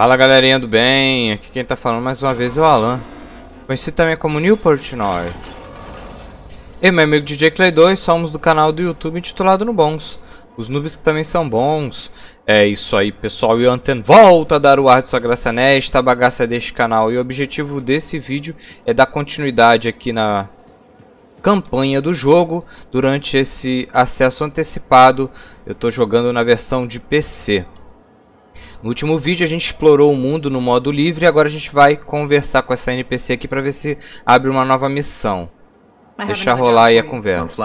Fala galerinha do bem, aqui quem tá falando mais uma vez é o Alan, conhecido também como Newport Noir. Eu e meu amigo DJ Clay 2 somos do canal do YouTube intitulado No Bons, os noobs que também são bons. É isso aí pessoal, e o Anten volta a dar o ar de sua graça nesta bagaça deste canal. E o objetivo desse vídeo é dar continuidade aqui na campanha do jogo. Durante esse acesso antecipado eu tô jogando na versão de PC. No último vídeo a gente explorou o mundo no modo livre e agora a gente vai conversar com essa NPC aqui para ver se abre uma nova missão. Deixa rolar aí a conversa.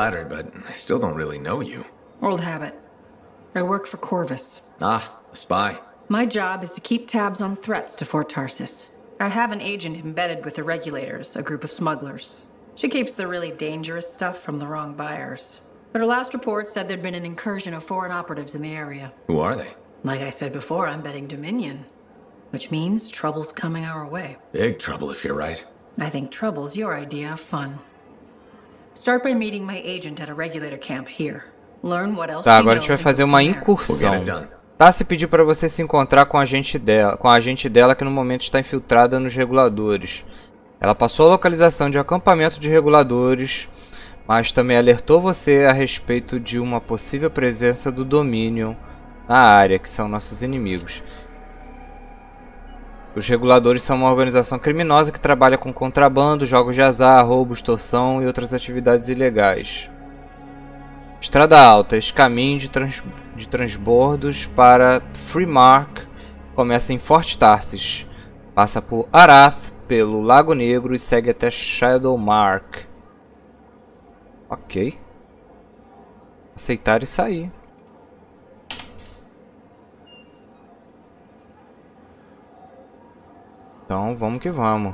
Old habit. I work for Corvus. Ah, a spy. My job is to keep tabs on threats to Fort Tarsis. I have an agent embedded with the Regulators, a group of smugglers. She keeps the really dangerous stuff from the wrong buyers. But her last report said there'd been an incursion of foreign operatives in the area. Who are they? Like I said before, I'm betting Dominion. Which means trouble's coming our way. Big trouble if you're right. I think trouble's your idea of fun. Start by meeting my agent at a Regulator camp here. Learn what else Tá, agora a gente vai fazer uma incursão. Tassi pediu para você se encontrar com a agente dela que no momento está infiltrada nos reguladores. Ela passou a localização de um acampamento de reguladores, mas também alertou você a respeito de uma possível presença do Dominion na área, que são nossos inimigos. Os reguladores são uma organização criminosa que trabalha com contrabando, jogos de azar, roubos, extorsão e outras atividades ilegais. Estrada Alta, esse caminho de transbordos para Freemark começa em Fort Tarsis, passa por Arath, pelo Lago Negro e segue até Shadowmark. Ok. Aceitar e sair. Então vamos que vamos.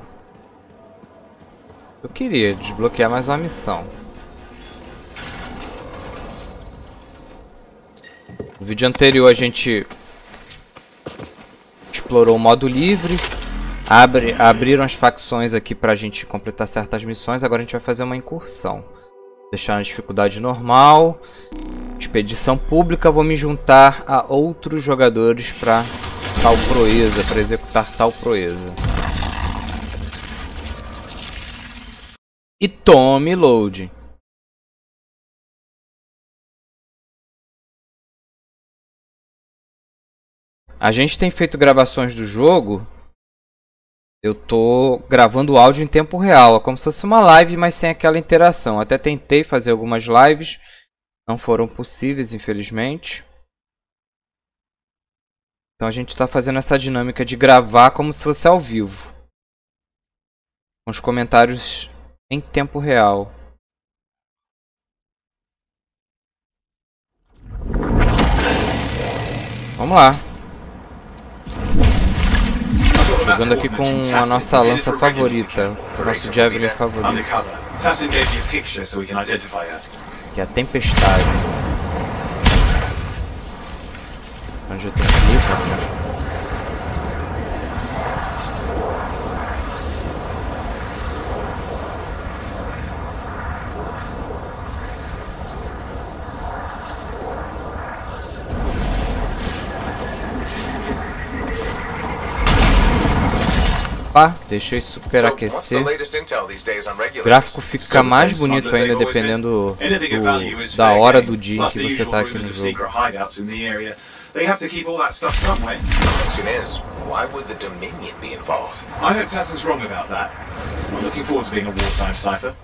Eu queria desbloquear mais uma missão. No vídeo anterior a gente explorou o modo livre. Abriram as facções aqui pra gente completar certas missões. Agora a gente vai fazer uma incursão. Deixar na dificuldade normal. Expedição pública. Vou me juntar a outros jogadores pra tal proeza, para executar tal proeza. E tome load. A gente tem feito gravações do jogo. Eu tô gravando o áudio em tempo real. É como se fosse uma live, mas sem aquela interação. Até tentei fazer algumas lives. Não foram possíveis, infelizmente. Então a gente está fazendo essa dinâmica de gravar como se fosse ao vivo. Com os comentários em tempo real. Vamos lá. Jogando aqui com a nossa lança favorita. O nosso Javelin favorito. Que é a Tempestade. Onde eu tenho que ir, cara? Deixa eu superaquecer. O gráfico fica mais bonito ainda dependendo da hora do dia em que você está aqui no jogo. They have to keep all that stuff somewhere. The question is, why would the Dominion be involved? I hope Tassin's wrong about that. I'm looking forward to being a wartime cipher.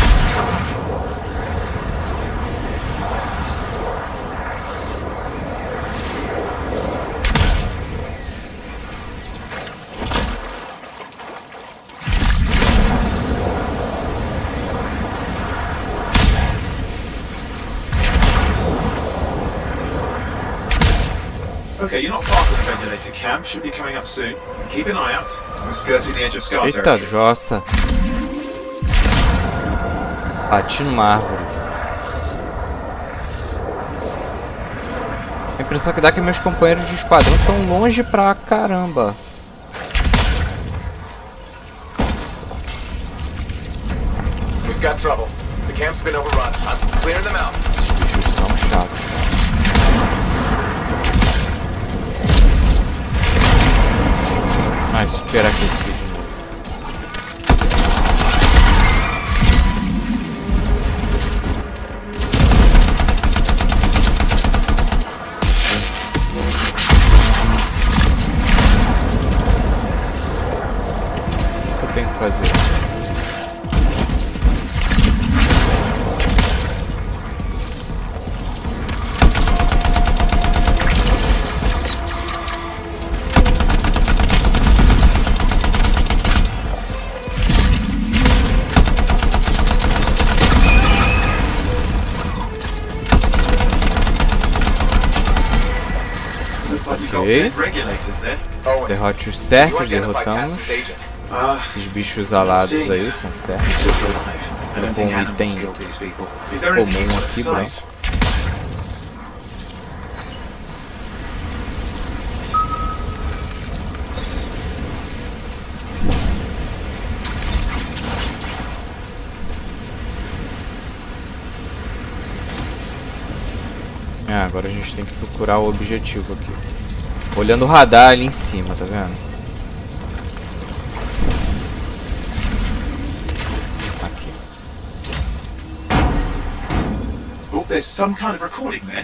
Okay, you're not far from the Regulator camp. Should be coming up soon. Keep an eye out. We're skirting the edge of Scar Eita, territory. jossa. Bati numa árvore. A impressão que dá é que meus companheiros de esquadrão estão longe pra caramba. We've got trouble. The camp's been overrun. I'm clearing them out. Esses bichos são chatos. Ai, superaquecido de novo. O que eu tenho que fazer? Ok. Derrote os cercos, derrotamos. Esses bichos alados aí são certos. Com um item comum aqui, branco. Agora a gente tem que procurar o objetivo aqui. Olhando o radar ali em cima, tá vendo? Aqui. Oh, there's some kind of recording there.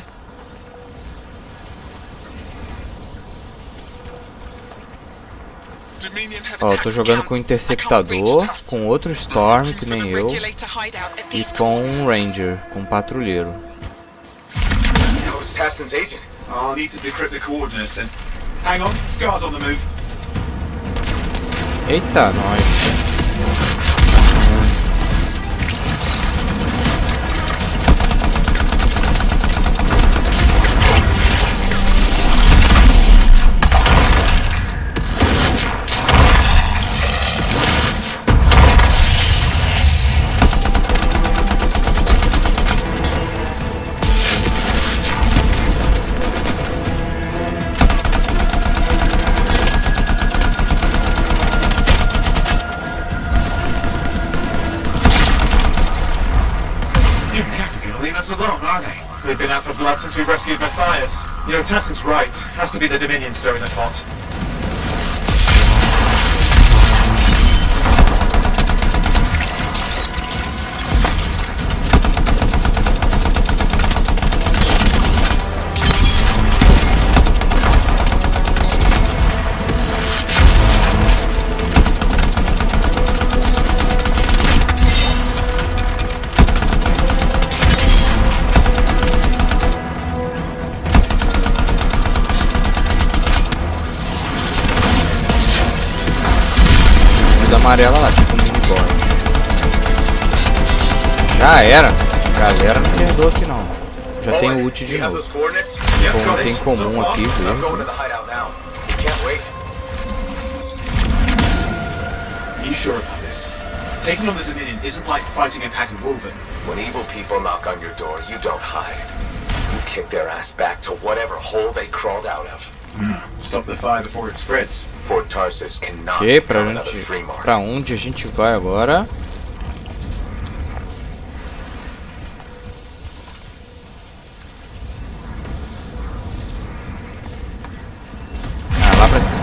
Ó, eu tô jogando com um interceptador, com outro Storm, que nem eu, e com um Ranger, com um patrulheiro. Tassin's agent. I'll need to decrypt the coordinates and... Hang on, Scar's on the move. Eita, nós. They've been out for blood since we rescued Matthias. You know, Tassin's right. Has to be the Dominion stirring the pot. Amarela lá, tipo um mini boss. Já era. Galera, não perdoa aqui não. Já tem o ult de novo. Com um item comum aqui, verde. Are you sure about this? Taking on the Dominion isn't like fighting a pack of wolven. When evil people knock on your door, you don't hide. You kick their ass back to whatever hole they crawled out of. Stop the fire before it spreads. Fort Tarsus cannot Ok, become another free market. pra onde a gente vai agora? Ah, lá pra cima.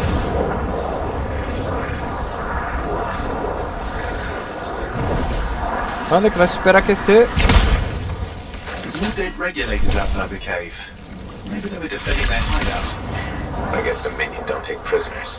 Anda que vai superaquecer. There's more dead regulators outside the cave. Maybe they were defending their hideout. I guess Dominion don't take prisoners.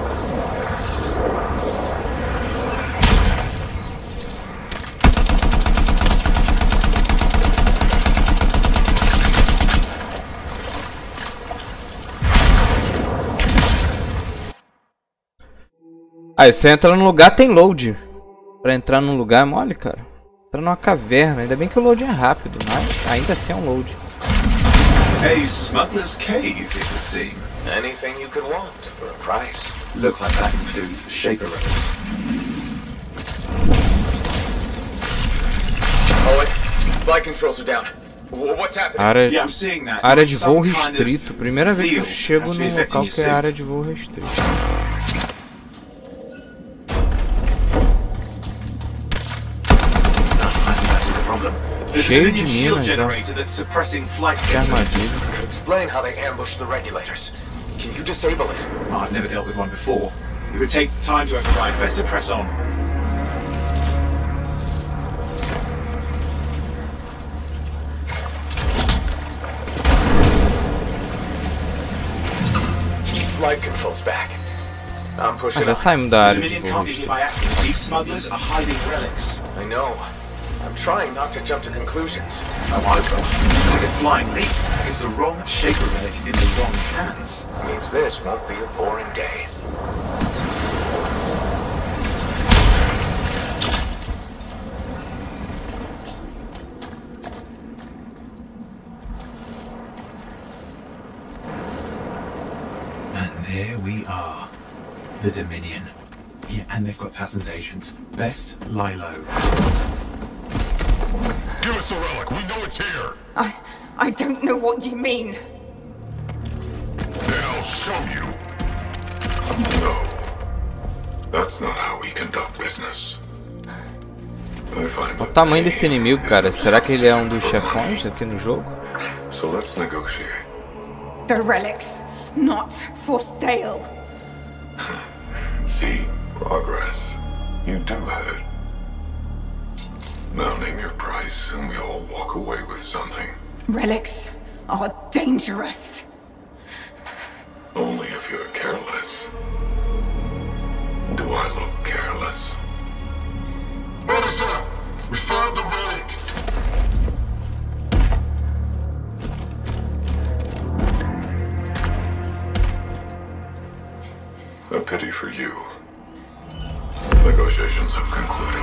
Aí você entra num lugar, tem load. Pra entrar num lugar é mole, cara. Entra numa caverna, ainda bem que o load é rápido, mas ainda assim é um load. A smuggler's cave, it would seem. Anything you could want for a price. Looks like that includes shaper rebels. Owen, flight controls are down. What's happening? Yeah, I'm seeing that. Área de voo Some kind of restrito. Primeira vez que eu field chego has to be num affecting local your que é suit. área de voo restrito. Cheio de minas, ó. Que armadilha. Explain how they ambushed the regulators. Can you disable it? I've never dealt with one before. It would take time to override. Best to press on. Flight control's back. I'm pushing Já on. saímos da área de Dominion voo can't be here by accident. These smugglers are hiding relics. I know. I'm trying not to jump to conclusions. I want to go. Take it flyingly. Is the wrong Shaper relic in the wrong hands? Means this won't be a boring day. And there we are. The Dominion. Yeah, and they've got Tassin's agent. Best lie low. Give us the relic. We know it's here. I don't know what you mean. Then I'll show you. No. That's not how we conduct business. I find O tamanho desse inimigo, cara. Será que ele é um dos chefões aqui no jogo? So let's negotiate. The relic's not for sale. See progress. You do have it. Now name your price and we all walk away with something. Relics are dangerous. Only if you're careless. Do I look careless? Officer, we found the relic. A pity for you. Negotiations have concluded.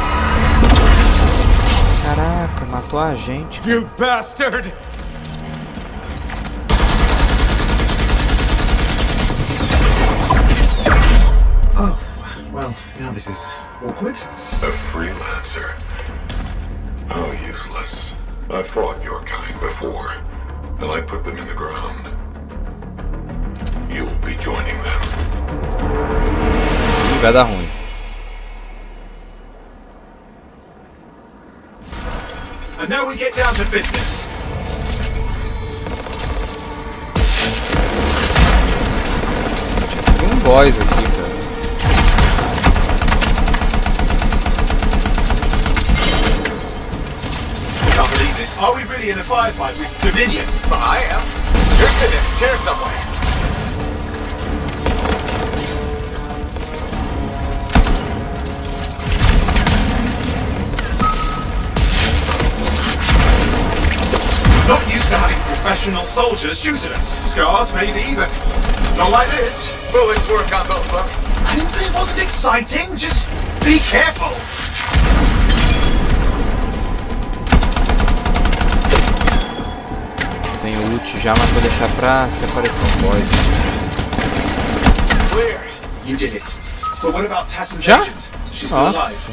Caraca, matou a gente. You bastard! Oh, well, now this is awkward. A freelancer. How useless. I fought your kind before, and I put them in the ground. You'll be joining them. Vai dar ruim. And now we get down to business. Tem um boss aqui, cara. Can't believe this. Are we really in a firefight with Dominion? I am. You're sitting in a chair somewhere. Not used to having professional soldiers shoot at us. Scars, maybe, but not like this. Bullets work on both of them. I didn't say it wasn't exciting. Just be careful. Tem ult já, mas vou deixar pra se aparecer um boss. Clear. You did it. But what about Tassin's Já? agent? She's still Nossa. alive.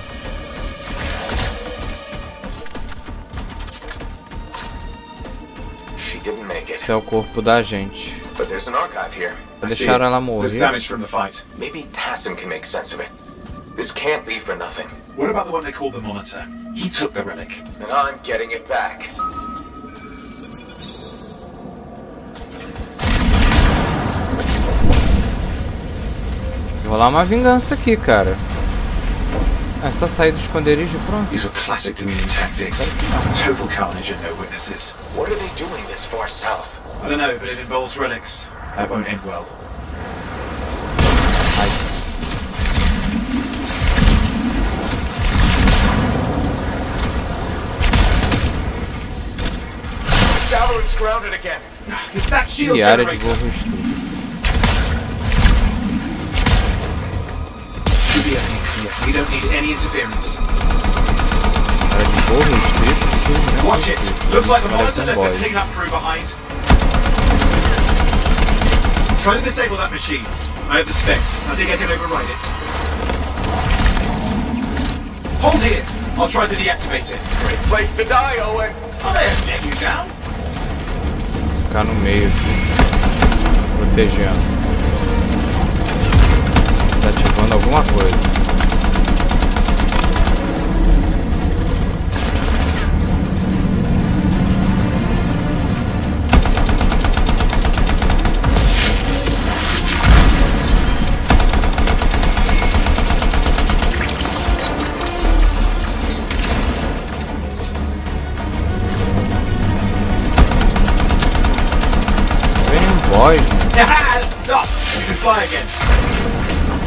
She didn't make it. Esse é o corpo da gente. But there's an archive here. Deixaram ela There's morrer. damage from the fight. Maybe Tassin can make sense of it. This can't be for nothing. What about the one they call the Monitor? He took the relic. And I'm getting it back. Vou rolar uma vingança aqui, cara. É só sair do esconderijo e pronto. These were classic Dominion tactics. Total carnage and no witnesses. What are they doing this far south? I don't know, but it involves relics. That won't end well. Javelin's grounded again. It's that shield E área de generator. voo restrito. Should be everything clear. We don't need any interference. Área de voo restrito. Sim, né? Watch it. Looks like the Monitor left a Boys. cleanup crew behind. Try to disable that machine. I have the specs. I think I can override it. Hold here. I'll try to deactivate it. Great place to die, Owen. Oh, there's neck you down. Ficar no meio aqui. Protegendo. Tá ativando alguma coisa.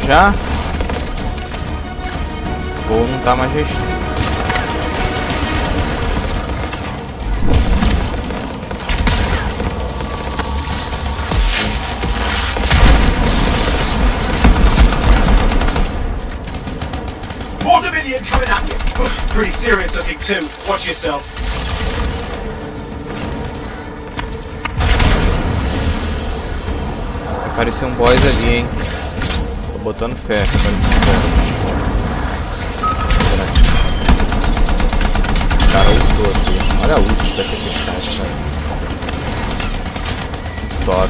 já. Ou não tá mais restrito. More Dominion coming at you. Oof, pretty serious looking too. Watch yourself. Apareceu um boss ali, hein? Tô botando fé que apareceu um boss. O cara ultou aqui. Olha a ult da tempestade, cara. Top.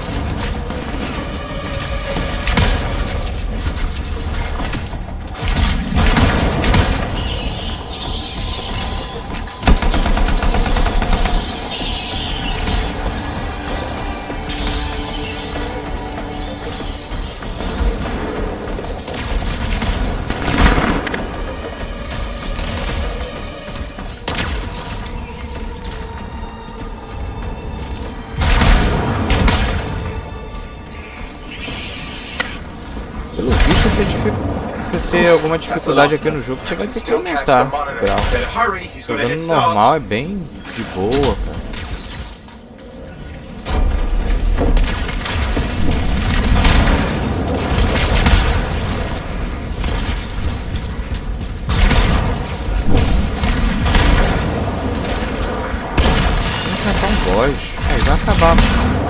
Pelo visto, você ter alguma dificuldade aqui no jogo, você vai ter que aumentar o grau. Jogando normal é bem de boa, cara. Vamos enfrentar um boss. Aí vai acabar, mas...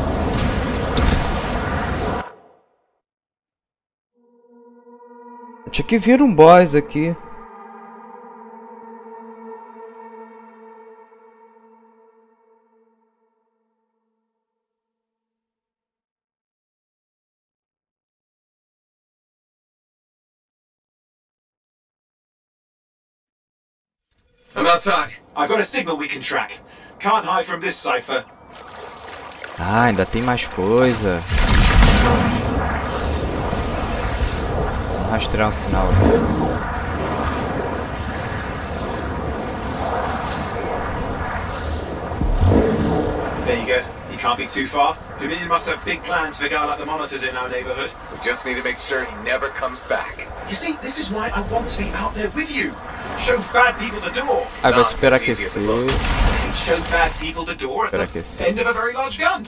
Tinha que vir um boss aqui. I'm outside. I've got a signal we can track. Can't hide from this cipher. Ah, ainda tem mais coisa. Vamos rastrear um sinal aqui. There you go. You can't be too far. Dominion must have big plans for a guy like the monitors in our neighborhood. We just need to make sure he never comes back. You see, this is why I want to be out there with you. Show bad people the door. Aí vai superaquecer. Okay, show bad people the door at the end of a very large gun.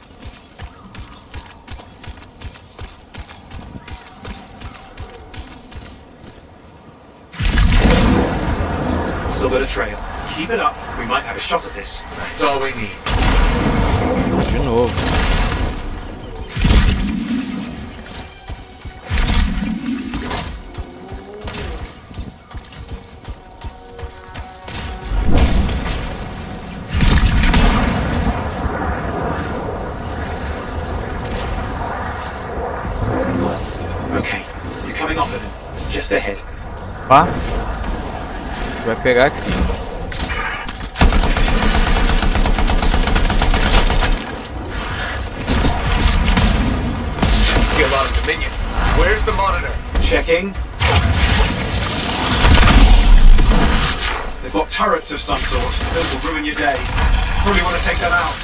Still got a trail. Keep it up. We might have a shot at this. That's all we need. De novo. Okay, you're coming off of him. Just ahead. Pá. A gente vai pegar aqui. See a lot of Dominion. Where's the monitor? Checking. They've got turrets of some sort. Those will ruin your day. Probably want to take them out.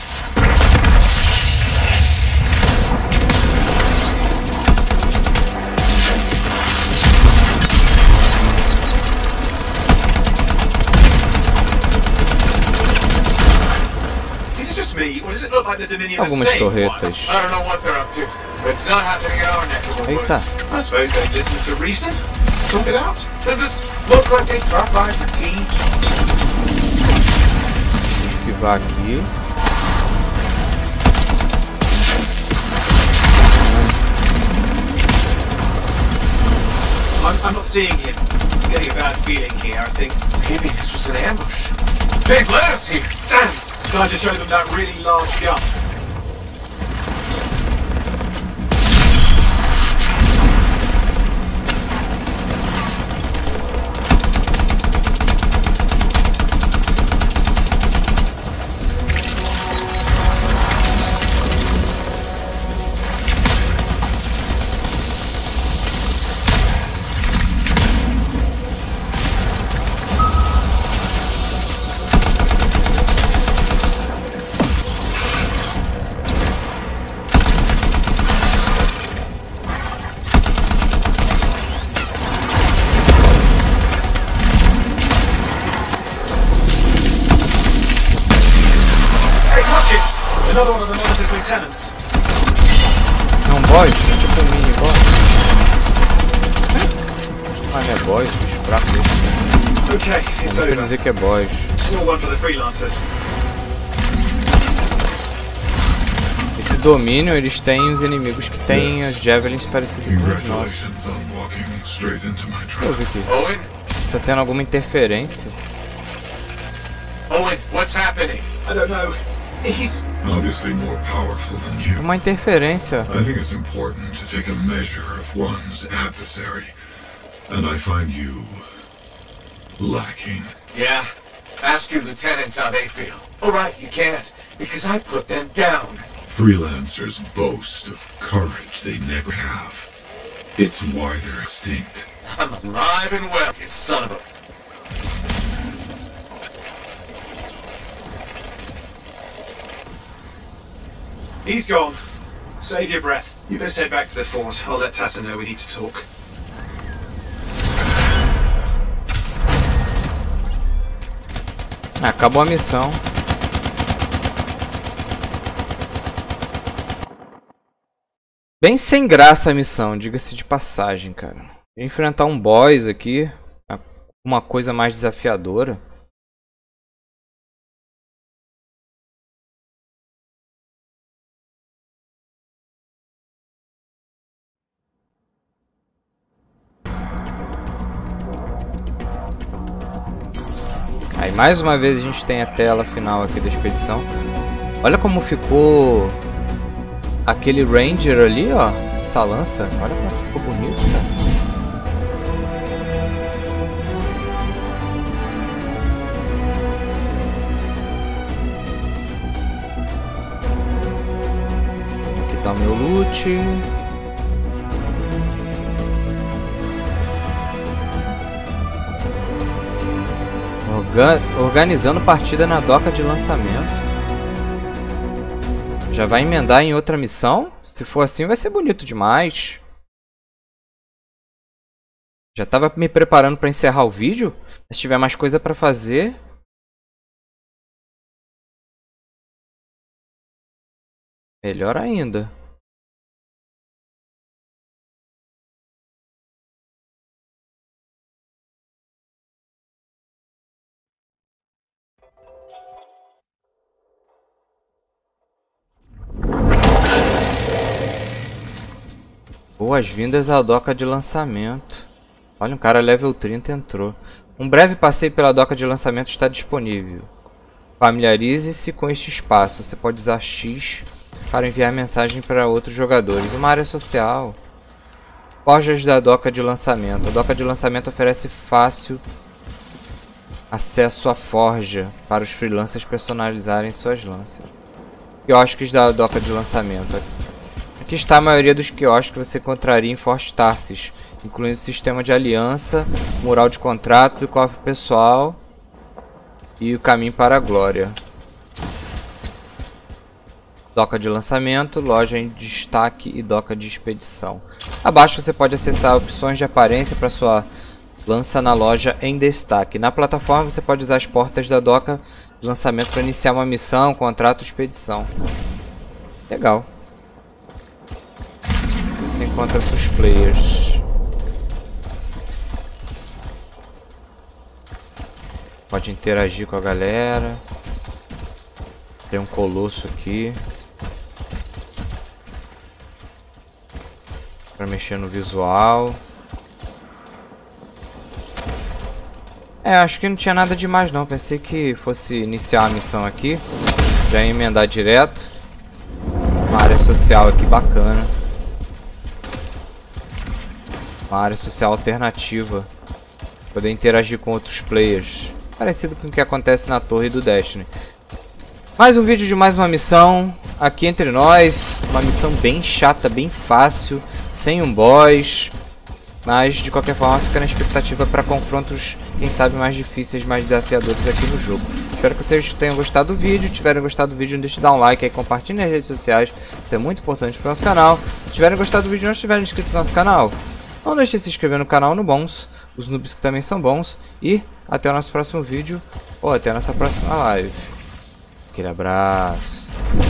Is it just me, or does it look like the Dominion are Algumas staying torretas. I don't know what they're up to, but it's not happening in our neck of the Eita. woods. I suppose they listen to reason. Talk it out. Does this look like they dropped by for tea? Vou esquivar aqui. I'm not seeing him. I'm getting a bad feeling here, I think. Maybe this was an ambush. They've led us here. Damn! Time to show them that really large gun. tenants. É um boss? É tipo um mini boss? Ah, não é boss, bicho fraco. Okay, it's Não quer over. dizer que é boss. Small one for the freelancers. Esse domínio, eles têm os inimigos que têm as javelins parecidos com os nossos. Congratulations on walking straight into my Deixa eu trap. ver aqui. Owen? Tá tendo alguma interferência? Owen, what's happening? I don't know. He's... Obviously more powerful than you. Uma interferência. I think it's important to take a measure of one's adversary. And I find you lacking. Yeah? Ask your lieutenants how they feel. All right, you can't, because I put them down. Freelancers boast of courage they never have. It's why they're extinct. I'm alive and well, you son of a... He's gone. Save your breath. You best head back to the fort. I'll let Tassa know we need to talk. Acabou a missão. Bem sem graça a missão, diga-se de passagem, cara. Enfrentar um boss aqui, uma coisa mais desafiadora. Aí mais uma vez a gente tem a tela final aqui da expedição. Olha como ficou aquele Ranger ali, ó. Essa lança. Olha como ficou bonito, cara. Aqui tá o meu loot. Organizando partida na doca de lançamento. Já vai emendar em outra missão? Se for assim vai ser bonito demais. Já tava me preparando para encerrar o vídeo. Se tiver mais coisa para fazer. Melhor ainda. Boas-vindas à doca de lançamento. Olha, um cara level 30 entrou. Um breve passeio pela doca de lançamento está disponível. Familiarize-se com este espaço. Você pode usar X para enviar mensagem para outros jogadores. Uma área social. Forjas da doca de lançamento. A doca de lançamento oferece fácil acesso à forja para os freelancers personalizarem suas lanças. Quiosques da doca de lançamento. Aqui está a maioria dos quiosques que você encontraria em Fort Tarsis, incluindo o sistema de aliança, mural de contratos, o cofre pessoal e o caminho para a glória. Doca de lançamento, loja em destaque e doca de expedição. Abaixo você pode acessar opções de aparência para sua lança na loja em destaque. Na plataforma você pode usar as portas da doca de lançamento para iniciar uma missão, contrato ou expedição. Legal. Você encontra os players. Pode interagir com a galera. Tem um colosso aqui para mexer no visual. Acho que não tinha nada demais não. Pensei que fosse iniciar a missão aqui, já ia emendar direto. Uma área social aqui bacana. Uma área social alternativa. Poder interagir com outros players. Parecido com o que acontece na torre do Destiny. Mais um vídeo de mais uma missão. Aqui entre nós. Uma missão bem chata, bem fácil. Sem um boss. Mas de qualquer forma fica na expectativa para confrontos, quem sabe, mais difíceis, mais desafiadores aqui no jogo. Espero que vocês tenham gostado do vídeo. Se tiverem gostado do vídeo, não deixe de dar um like aí, compartilhe nas redes sociais. Isso é muito importante para o nosso canal. Se tiverem gostado do vídeo e não estiverem inscritos no nosso canal, não deixe de se inscrever no canal no Bons, os noobs que também são bons. E até o nosso próximo vídeo, ou até a nossa próxima live. Aquele abraço.